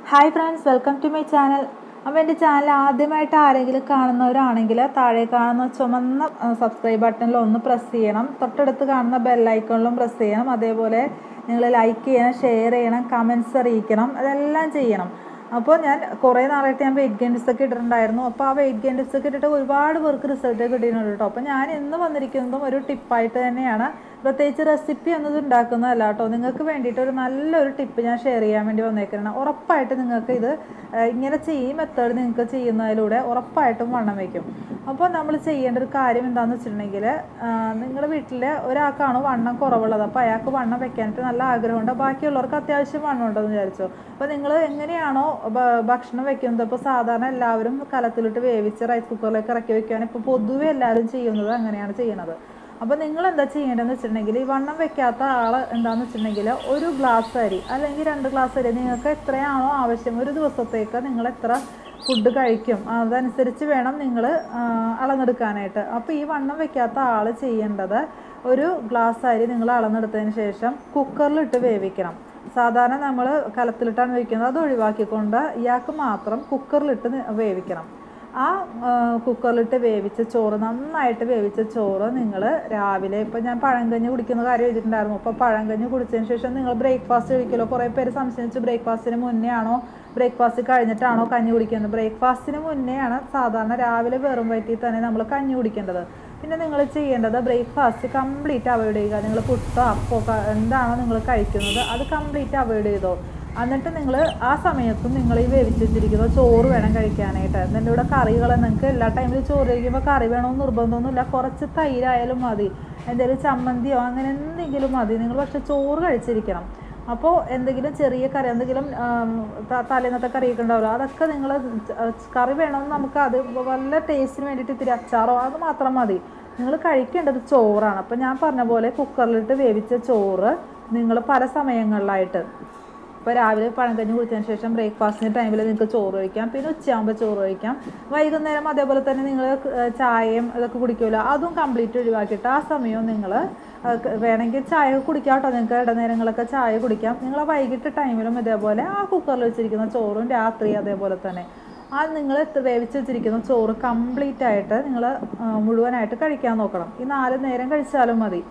Hi friends, welcome to my channel. അപ്പോൾ എൻ്റെ channel ആദ്യമായിട്ട് ആരെങ്കിലും കാണുന്നവരാണെങ്കിൽ താഴെ കാണുന്ന ചുമന്ന സബ്സ്ക്രൈബ് ബട്ടണിൽ ഒന്ന് പ്രസ് ചെയ്യണം. തൊട്ടടുത്ത് കാണുന്ന ബെൽ ഐക്കണിലും പ്രസ് ചെയ്യണം. അതേപോലെ നിങ്ങൾ ലൈക്ക് ചെയ്യണം, ഷെയർ ചെയ്യണം, കമൻറ്റ്സ് അറിയിക്കണം, അതെല്ലാം ചെയ്യണം. അപ്പോൾ ഞാൻ കുറേ നാളായിട്ട് ഞാൻ വെയിറ്റ് ഗെയിൻ ടിപ്സൊക്കെ ഇട്ടിട്ടുണ്ടായിരുന്നു. അപ്പോൾ ആ വെയിറ്റ് ഗെയിൻ ടിപ്സൊക്കെ ഇട്ടിട്ട് ഒരുപാട് പേർക്ക് റിസൾട്ട് കിട്ടിയിട്ടുണ്ട് കേട്ടോ. അപ്പോൾ ഞാൻ ഇന്ന് വന്നിരിക്കുന്നതും ഒരു ടിപ്പായിട്ട് തന്നെയാണ്. പ്രത്യേകിച്ച് റെസിപ്പി ഒന്നും ഉണ്ടാക്കുന്നതല്ല കേട്ടോ. നിങ്ങൾക്ക് വേണ്ടിയിട്ട് ഒരു നല്ലൊരു ടിപ്പ് ഞാൻ ഷെയർ ചെയ്യാൻ വേണ്ടി വന്നേക്കണം. ഉറപ്പായിട്ട് നിങ്ങൾക്ക് ഇത് ഇങ്ങനെ മെത്തേഡ് നിങ്ങൾക്ക് ചെയ്യുന്നതിലൂടെ ഉറപ്പായിട്ടും വണ്ണം വയ്ക്കും. അപ്പോൾ നമ്മൾ ചെയ്യേണ്ട ഒരു കാര്യം എന്താണെന്ന് വെച്ചിട്ടുണ്ടെങ്കിൽ, നിങ്ങളുടെ വീട്ടിൽ ഒരാൾക്കാണ് വണ്ണം കുറവുള്ളത്. അപ്പോൾ അയാൾക്ക് വണ്ണം വെക്കാനായിട്ട് നല്ല ആഗ്രഹമുണ്ട്, ബാക്കിയുള്ളവർക്ക് അത്യാവശ്യം വണ്ണം ഉണ്ടെന്ന് വിചാരിച്ചു. അപ്പോൾ നിങ്ങൾ എങ്ങനെയാണോ ഭക്ഷണം വെക്കുന്നത്, ഇപ്പോൾ സാധാരണ എല്ലാവരും കലത്തിലിട്ട് വേവിച്ച് റൈസ് കുക്കറിലേക്ക് ഇറക്കി വെക്കുകയാണ് ഇപ്പോൾ പൊതുവെ എല്ലാവരും ചെയ്യുന്നത്, അങ്ങനെയാണ് ചെയ്യുന്നത്. അപ്പോൾ നിങ്ങൾ എന്താ ചെയ്യേണ്ടതെന്ന് വെച്ചിട്ടുണ്ടെങ്കിൽ, ഈ വണ്ണം വെക്കാത്ത ആൾ എന്താണെന്ന് വെച്ചിട്ടുണ്ടെങ്കിൽ, ഒരു ഗ്ലാസ് അരി അല്ലെങ്കിൽ 2 ഗ്ലാസ് അരി നിങ്ങൾക്ക് എത്രയാണോ ആവശ്യം, ഒരു ദിവസത്തേക്ക് നിങ്ങൾ എത്ര ഫുഡ് കഴിക്കും അതനുസരിച്ച് വേണം നിങ്ങൾ അളന്നെടുക്കാനായിട്ട്. അപ്പോൾ ഈ വണ്ണം വെക്കാത്ത ആൾ ചെയ്യേണ്ടത്, ഒരു ഗ്ലാസ് അരി നിങ്ങൾ അളന്നെടുത്തതിന് ശേഷം കുക്കറിലിട്ട് വേവിക്കണം. സാധാരണ നമ്മൾ കലത്തിലിട്ടാണ് വേവിക്കുന്നത്, അത് ഒഴിവാക്കിക്കൊണ്ട് ഇയാൾക്ക് മാത്രം കുക്കറിലിട്ട് വേവിക്കണം. ആ കുക്കറിലിട്ട് വേവിച്ച ചോറ്, നന്നായിട്ട് വേവിച്ച ചോറ് നിങ്ങൾ രാവിലെ, ഇപ്പോൾ ഞാൻ പഴങ്കഞ്ഞി കുടിക്കുന്ന കാര്യം എഴുതിയിട്ടുണ്ടായിരുന്നു. അപ്പോൾ പഴങ്കഞ്ഞി കുടിച്ചതിന് ശേഷം നിങ്ങൾ ബ്രേക്ക്ഫാസ്റ്റ് കഴിക്കുമല്ലോ. കുറേ പേര് സംശയിച്ചു ബ്രേക്ക്ഫാസ്റ്റിന് മുന്നേ ആണോ ബ്രേക്ക്ഫാസ്റ്റ് കഴിഞ്ഞിട്ടാണോ കഞ്ഞി കുടിക്കുന്നത്. ബ്രേക്ക്ഫാസ്റ്റിന് മുന്നെയാണ് സാധാരണ രാവിലെ വെറും വയറ്റിൽ തന്നെ നമ്മൾ കഞ്ഞി കുടിക്കേണ്ടത്. പിന്നെ നിങ്ങൾ ചെയ്യേണ്ടത്, ബ്രേക്ക്ഫാസ്റ്റ് കംപ്ലീറ്റ് അവോയ്ഡ് ചെയ്യുക. നിങ്ങൾ പുട്ടോ അപ്പോ എന്താണോ നിങ്ങൾ കഴിക്കുന്നത് അത് കംപ്ലീറ്റ് അവോയ്ഡ് ചെയ്തോ. എന്നിട്ട് നിങ്ങൾ ആ സമയത്തും നിങ്ങൾ ഈ വേവിച്ച് വെച്ചിരിക്കുന്ന ചോറ് വേണം കഴിക്കാനായിട്ട്. എന്നിട്ട് ഇവിടെ കറികൾ, നിങ്ങൾക്ക് എല്ലാ ടൈമിലും ചോറ് കഴിക്കുമ്പോൾ കറി വേണമെന്ന് നിർബന്ധമൊന്നുമില്ല. കുറച്ച് തൈരായാലും മതി, എന്തെങ്കിലും ചമ്മന്തിയോ അങ്ങനെ എന്തെങ്കിലും മതി. നിങ്ങൾ പക്ഷേ ചോറ് കഴിച്ചിരിക്കണം. അപ്പോൾ എന്തെങ്കിലും ചെറിയ കറി, എന്തെങ്കിലും തലേന്നത്തെ കറിയൊക്കെ ഉണ്ടാവുമല്ലോ, അതൊക്കെ നിങ്ങൾ കറി വേണമെന്ന് നമുക്ക് അത് വല്ല ടേസ്റ്റിന് വേണ്ടിയിട്ട് ഇത്തിരി അച്ചാറോ അത് മാത്രം മതി. നിങ്ങൾ കഴിക്കേണ്ടത് ചോറാണ്. അപ്പോൾ ഞാൻ പറഞ്ഞ പോലെ കുക്കറിലിട്ട് വേവിച്ച ചോറ് നിങ്ങൾ പല സമയങ്ങളിലായിട്ട്, ഇപ്പോൾ രാവിലെ പഴങ്കഞ്ഞി കുടിച്ചതിന് ശേഷം ബ്രേക്ക്ഫാസ്റ്റിൻ്റെ ടൈമിൽ നിങ്ങൾക്ക് ചോറ് കഴിക്കാം, പിന്നെ ഉച്ചയാകുമ്പോൾ ചോറ് കഴിക്കാം, വൈകുന്നേരം അതേപോലെ തന്നെ നിങ്ങൾ ചായയും ഇതൊക്കെ കുടിക്കുമല്ലോ, അതും കംപ്ലീറ്റ് ഒഴിവാക്കിയിട്ട് ആ സമയവും നിങ്ങൾ വേണമെങ്കിൽ ചായ കുടിക്കാം കേട്ടോ. നിങ്ങൾക്ക് ഇടനേരങ്ങളൊക്കെ ചായ കുടിക്കാം. നിങ്ങൾ വൈകിട്ട് ടൈമിലും ഇതേപോലെ ആ കുക്കറിൽ വെച്ചിരിക്കുന്ന ചോറും രാത്രി അതേപോലെ തന്നെ ആ നിങ്ങൾ വേവിച്ച് വെച്ചിരിക്കുന്ന ചോറ് കംപ്ലീറ്റ് ആയിട്ട് നിങ്ങൾ മുഴുവനായിട്ട് കഴിക്കാൻ നോക്കണം. ഈ 4 നേരം കഴിച്ചാലും മതി.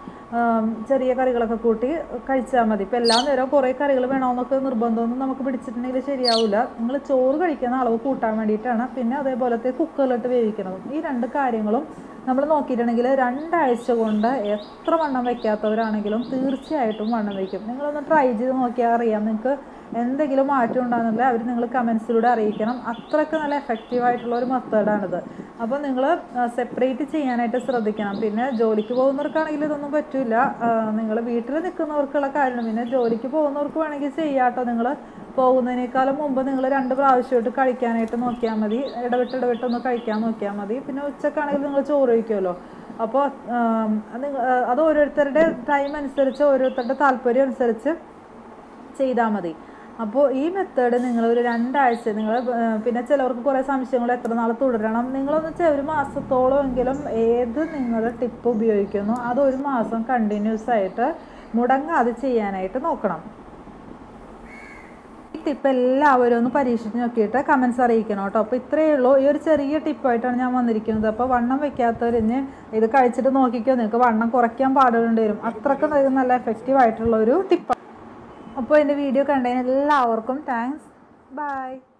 ചെറിയ കറികളൊക്കെ കൂട്ടി കഴിച്ചാൽ മതി. ഇപ്പോൾ എല്ലാ നേരവും കുറേ കറികൾ വേണമെന്നൊക്കെ നിർബന്ധമൊന്നും നമുക്ക് പിടിച്ചിട്ടുണ്ടെങ്കിൽ ശരിയാവില്ല. നിങ്ങൾ ചോറ് കഴിക്കുന്ന അളവ് കൂട്ടാൻ വേണ്ടിയിട്ടാണ്. പിന്നെ അതേപോലത്തെ കുക്കറിലിട്ട് വേവിക്കണം. ഈ 2 കാര്യങ്ങളും നമ്മൾ നോക്കിയിട്ടുണ്ടെങ്കിൽ 2 ആഴ്ച കൊണ്ട് എത്ര വണ്ണം വയ്ക്കാത്തവരാണെങ്കിലും തീർച്ചയായിട്ടും വണ്ണം വയ്ക്കും. നിങ്ങളൊന്ന് ട്രൈ ചെയ്ത് നോക്കിയാൽ അറിയാം നിങ്ങൾക്ക് എന്തെങ്കിലും മാറ്റം ഉണ്ടാകുന്നില്ല. അവർ നിങ്ങൾ കമൻസിലൂടെ അറിയിക്കണം. അത്രയ്ക്ക് നല്ല എഫക്റ്റീവായിട്ടുള്ള ഒരു മെത്തേഡാണിത്. അപ്പോൾ നിങ്ങൾ സെപ്പറേറ്റ് ചെയ്യാനായിട്ട് ശ്രദ്ധിക്കണം. പിന്നെ ജോലിക്ക് പോകുന്നവർക്കാണെങ്കിൽ ഇതൊന്നും പറ്റില്ല, നിങ്ങൾ വീട്ടിൽ നിൽക്കുന്നവർക്കുള്ള കാര്യമാണ്. പിന്നെ ജോലിക്ക് പോകുന്നവർക്ക് വേണമെങ്കിൽ ചെയ്യാട്ടോ. നിങ്ങൾ പോകുന്നതിനേക്കാളും മുമ്പ് നിങ്ങൾ 2 പ്രാവശ്യമായിട്ട് കഴിക്കാനായിട്ട് നോക്കിയാൽ മതി. ഇടവിട്ടൊന്ന് കഴിക്കാൻ നോക്കിയാൽ മതി. പിന്നെ ഉച്ചക്കാണെങ്കിൽ നിങ്ങൾ ചോറ് കഴിക്കുമല്ലോ. അപ്പോൾ അത് ഓരോരുത്തരുടെ ടൈം അനുസരിച്ച്, ഓരോരുത്തരുടെ താല്പര്യം അനുസരിച്ച് ചെയ്താൽ മതി. അപ്പോൾ ഈ മെത്തേഡ് നിങ്ങൾ ഒരു 2 ആഴ്ച നിങ്ങൾ, പിന്നെ ചിലവർക്ക് കുറേ സംശയങ്ങൾ എത്ര നാൾ തുടരണം. നിങ്ങളൊന്ന് ഒരു മാസത്തോളം എങ്കിലും ഏത് നിങ്ങളുടെ ടിപ്പ് ഉപയോഗിക്കുന്നു അത് 1 മാസം കണ്ടിന്യൂസ് ആയിട്ട് മുടങ്ങാതെ ചെയ്യാനായിട്ട് നോക്കണം. ഈ ടിപ്പ് എല്ലാവരും ഒന്ന് പരീക്ഷിച്ച് നോക്കിയിട്ട് കമൻസ് അറിയിക്കണം കേട്ടോ. അപ്പോൾ ഇത്രയേ ഉള്ളൂ. ഈ ഒരു ചെറിയ ടിപ്പായിട്ടാണ് ഞാൻ വന്നിരിക്കുന്നത്. അപ്പോൾ വണ്ണം വെക്കാത്തവരിഞ്ഞ് ഇത് കഴിച്ചിട്ട് നോക്കിക്കോ, നിങ്ങൾക്ക് വണ്ണം കുറയ്ക്കാൻ പാടുപെടേണ്ടി വരും. അത്രയ്ക്ക് നല്ല എഫക്റ്റീവായിട്ടുള്ളൊരു ടിപ്പാണ്. അപ്പോൾ എൻ്റെ വീഡിയോ കണ്ടതിന് എല്ലാവർക്കും താങ്ക്സ്. ബൈ.